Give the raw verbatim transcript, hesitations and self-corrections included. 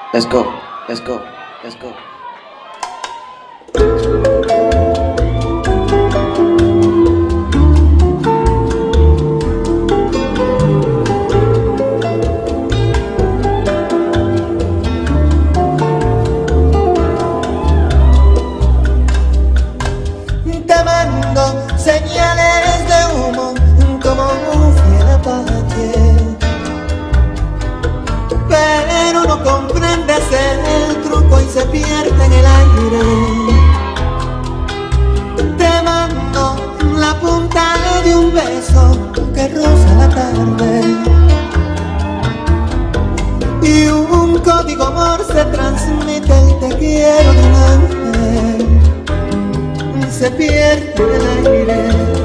Let's go, let's go, let's go. Te mando señales de humo como un fiel apache, pero no comprendes el truco y se pierde en el aire. Te mando la punta de un beso que roza la tarde y un código Morse transmite el te quiero de un ángel, se pierde en el aire.